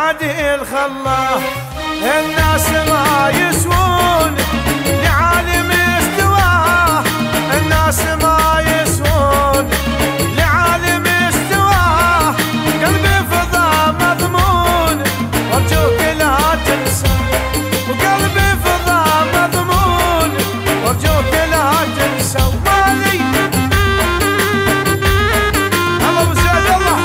عديل خلاه الناس ما يسوون لعالم استواه، الناس ما يسوون لعالم استواه. قلبي فضا مضمون وارجوك لا تنسى، وقلبي فضا مضمون وارجوك لا تنسى. ومالي الله ابو زيد الله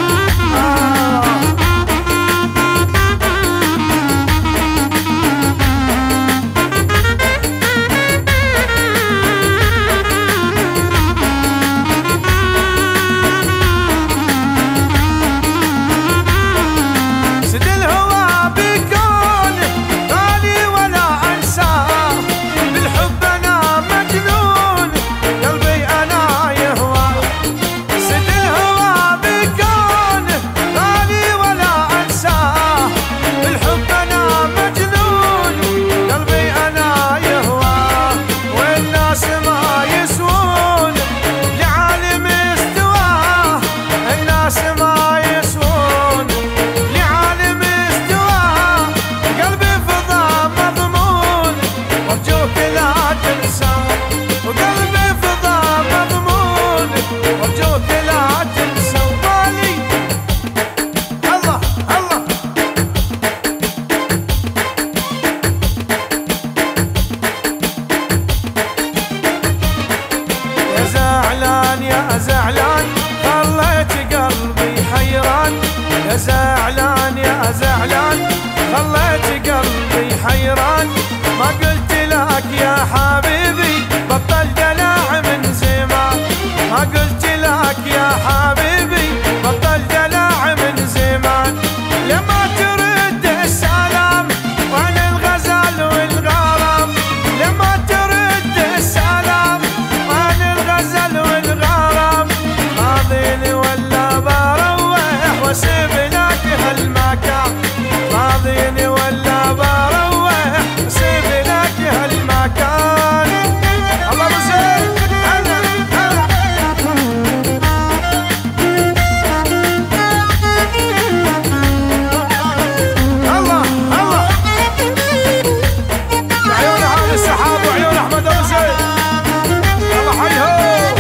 زعلان خليت قلبي حيران، يا زعلان يا زعلان خليت قلبي حيران. ما قلت لك يا حبيبي بطل دلع من زمان، ما قلت لك يا حبيبي بطل دلع من زمان. لما ترد السلام وعن الغزل والغرام، لما ترد السلام وعن الغزل والغرام. راضيني ولا بروح واسيب لك هالمكان، راضيني ولا بروح واسيب لك هالمكان. الله ابو زيد هلا هلا الله الله عيون هاني السحاب وعيون احمد ابو زيد الله حيهم.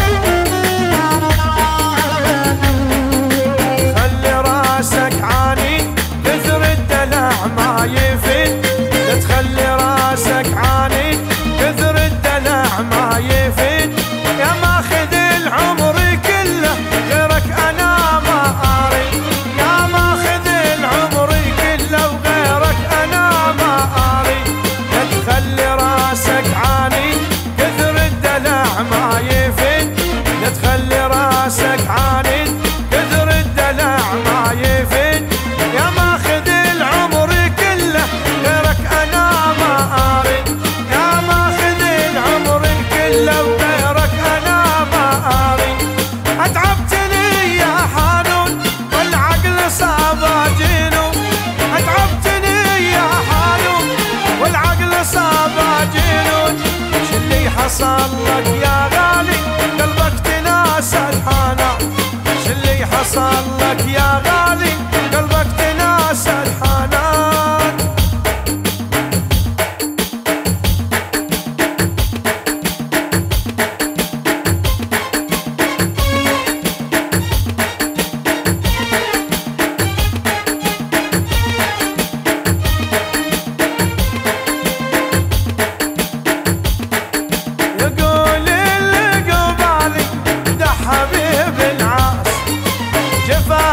ما يفيد لا تخلي راسك عاني، كثر الدلع ما يفيد. يا ماخذ العمر كله غيرك انا ما اريد، يا ماخذ العمر كله وغيرك انا ما اريد. لا تخلي راسك عاني كثر الدلع ما يفيد، لا تخلي راسك عاني كثر الدلع ما يفيد. يا ماخذ العمر غيرك انا ما اريد، يا ماخذ العمر كله وغيرك انا ما اريد. اتعبتني يا حانون والعقل صاب جنون، اتعبتني يا حانون والعقل صاب جنون. شلي حصل لك يا غالي قلبك تناسى الحنان، شلي حصل لك يا غالي قلبك تناسى الحنان. يقول اللي قبالي ده حبيب العاص، جفا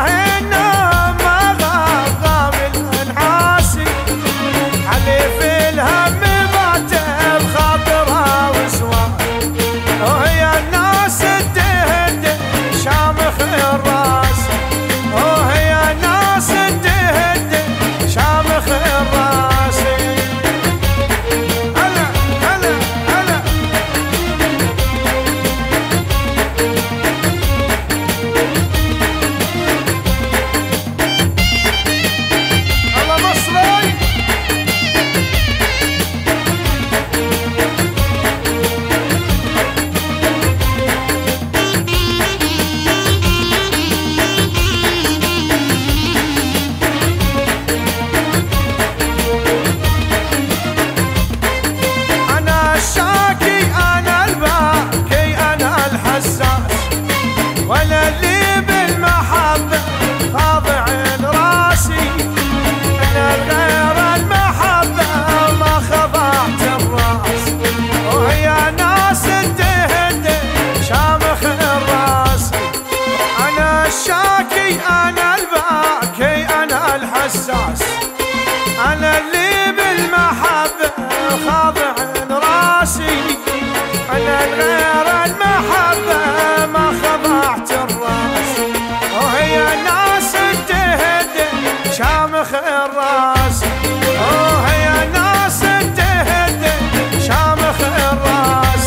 حساس، أنا اللي بالمحبة خاضع راسي، أنا غير المحبة ما خضعت الراس، وهي ناس تهد شامخ الراس، وهي ناس تهد شامخ الراس.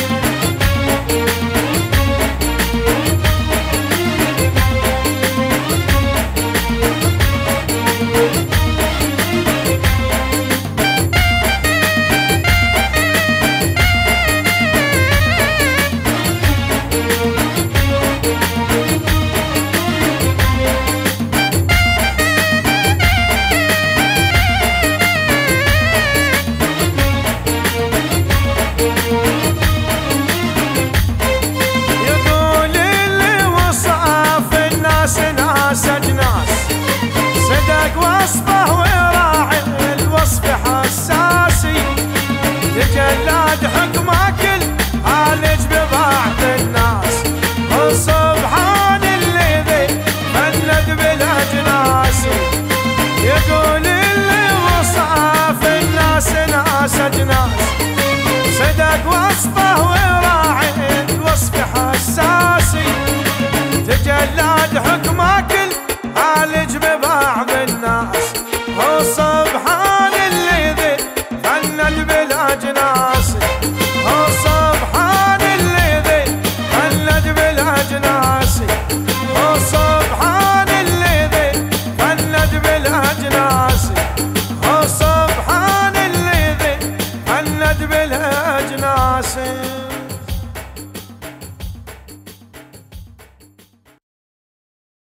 وصفه وراعي الوصف حساسي، تجلاد حكمه كل عالج بضعف الناس، وسبحان الذي فند بالاجناس، يقول اللي وصف الناس ناس اجناس، صدق وصفه وراعي الوصف حساسي، تجلاد حكمه كل عالج بضعف